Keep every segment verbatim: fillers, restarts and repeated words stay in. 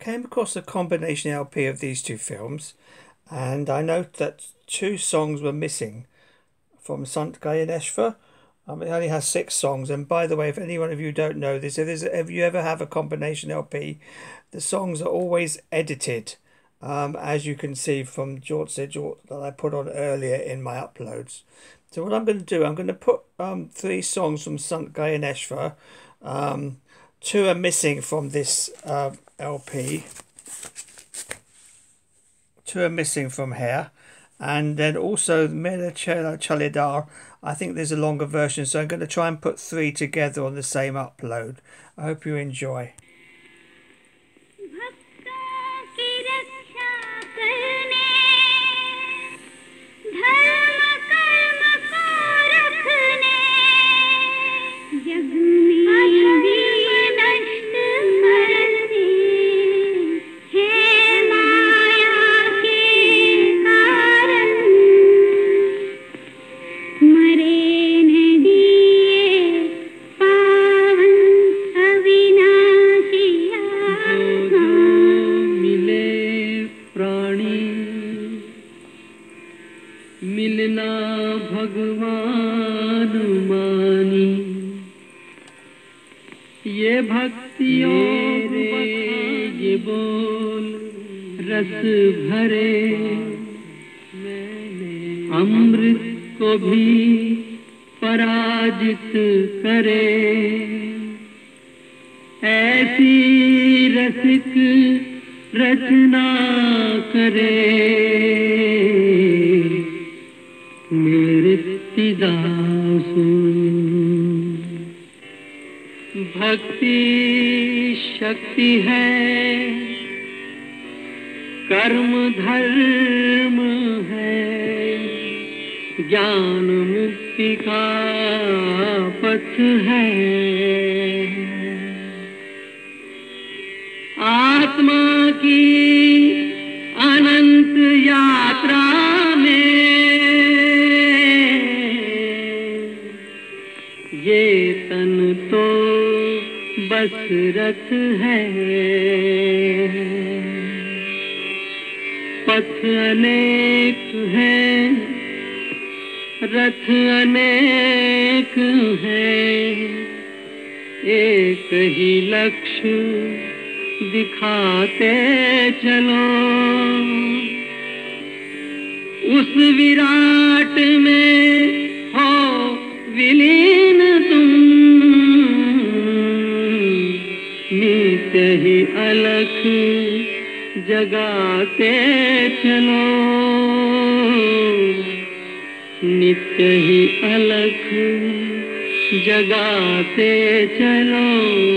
came across a combination L P of these two films, and I note that two songs were missing from Sant Gayaneshwar. Um, it only has six songs, and by the way, if any one of you don't know this, if, if you ever have a combination L P, the songs are always edited, um, as you can see from George George that I put on earlier in my uploads. So what I'm going to do, I'm going to put um, three songs from Sant Gayaneshwar. Um, two are missing from this uh, L P. Two are missing from here. And then also Mera Chela Chalidar. I think there's a longer version, so I'm going to try and put three together on the same upload. I hope you enjoy. मिलना भगवान मानी, ये भक्तियों रे ये बोल रस भरे, अमृत को भी पराजित करे, ऐसी रसिक रचना करे मेरे दासु। भक्ति शक्ति है, कर्म धर्म है, ज्ञान मुक्ति का पथ है, आत्मा की अनंत यात्रा में ये तन तो बस रथ है, पथ अनेक है, रथ अनेक है, एक ही लक्ष्य दिखाते चलो, उस विराट में हो विलीन तुम, नित्य ही अलख जगाते चलो, नित्य ही अलख जगाते चलो।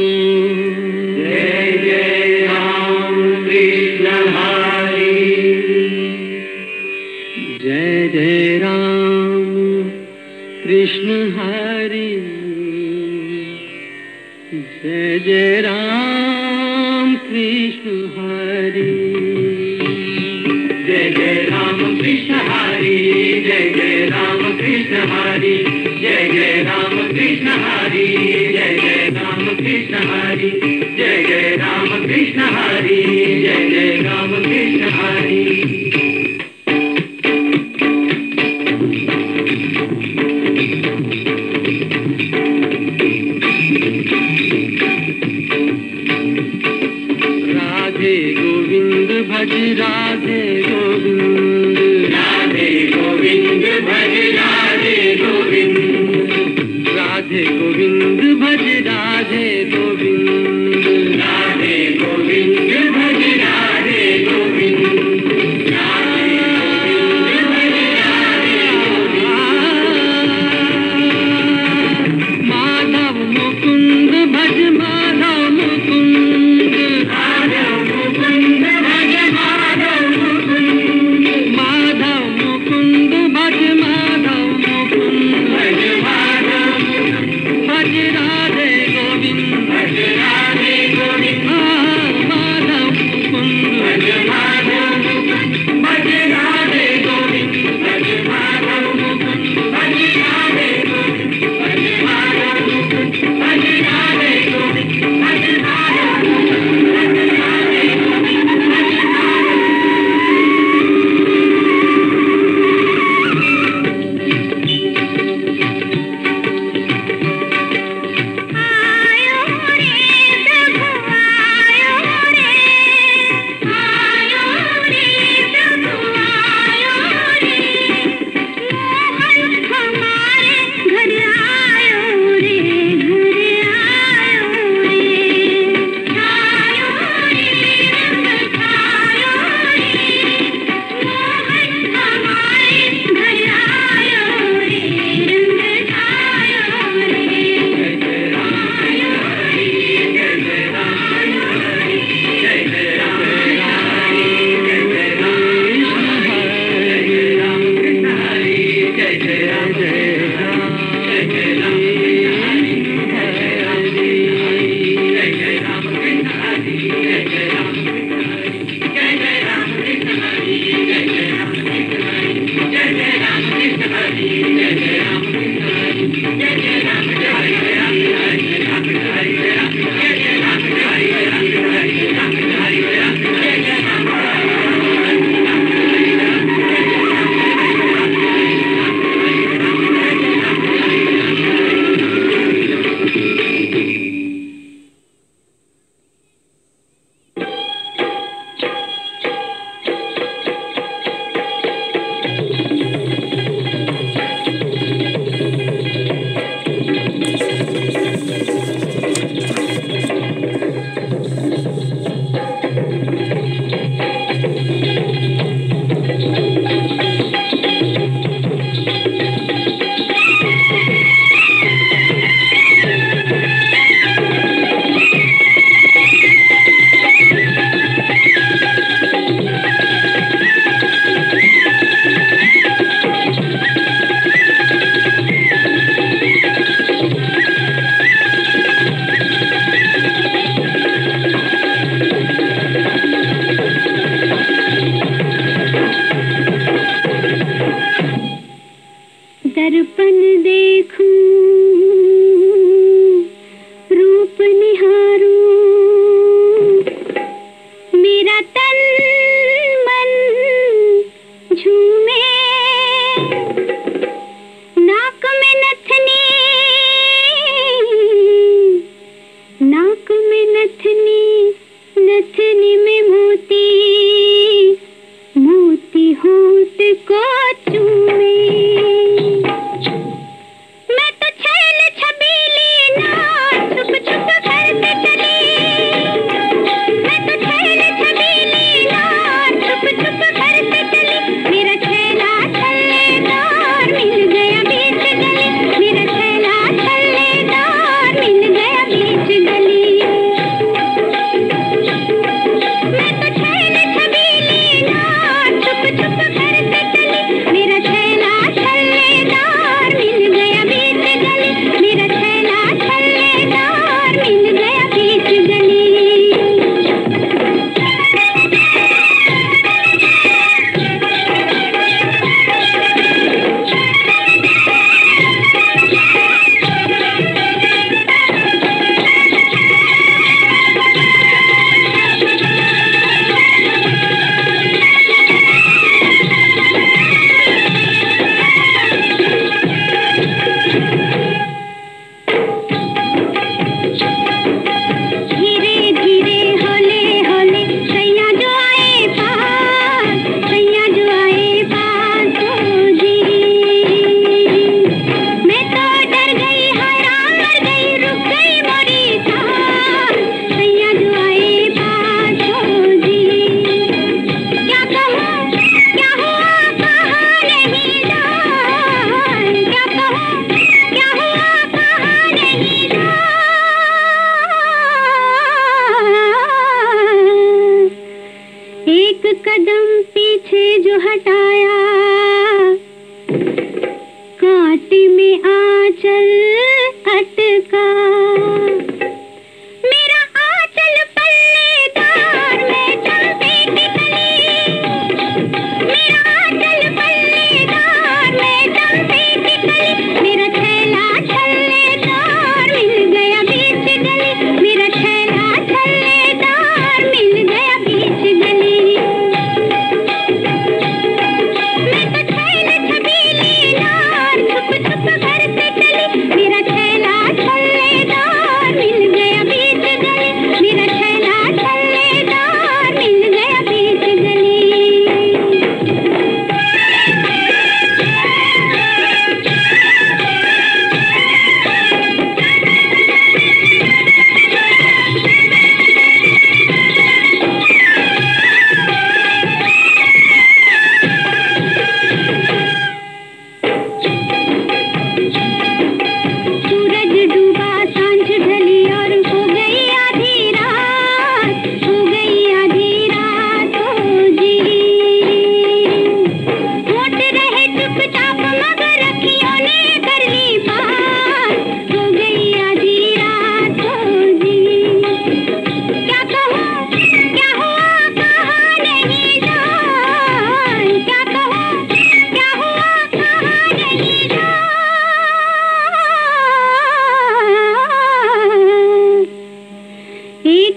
जय जय राम कृष्ण हरि, जय जय राम कृष्ण हरि, जय जय राम कृष्ण हरि, जय जय राम कृष्ण हरि, जय जय राम कृष्ण हरि, जय जय राम कृष्ण हरि, जय जय राम कृष्ण हरि, जय जय राम कृष्ण हरि, जय जय राम कृष्ण हरि। राधे गोविंद भज राधे गोविंद, राधे गोविंद भज राधे गोविंद, राधे गोविंद भज राधे गोविंद, राधे गोविंद भज राधे गोविंद, राधे गोविंद भज राधे गोविंद, माधव मुकुंद भज माधव मुकुंद, माधव मुकुंद भज माधव मुकुंद,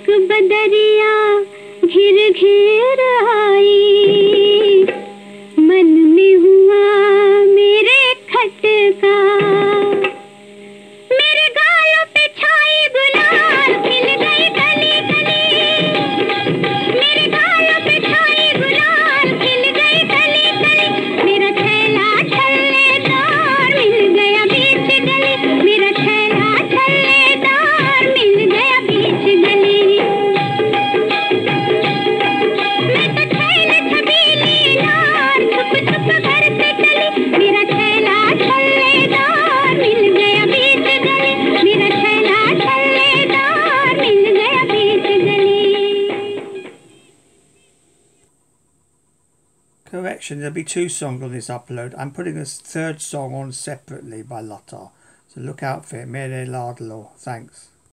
एक बदरिया घिर घिर आई, मन में हुआ मेरे खटका, मेरे गालों पे छाई गुलाल खिल गई गली गली, मेरे गालों पे छाई गुलाल खिल गई गली गली, मेरा थैला छल्लेदार मिल गया बीच गली, मेरा थैला छल्लेदार मिल गया बीच गली। मैं तो थैले छबीली नार छुप छुप घर से चली, मेरा थैला छल्लेदार मिल गया बीच गली, मेरा थैला छल्लेदार मिल गया बीच गली। Correction, there'll be two songs on this upload. I'm putting a third song on separately by Lotta, so look out for it. Mere Lardlo. Thanks.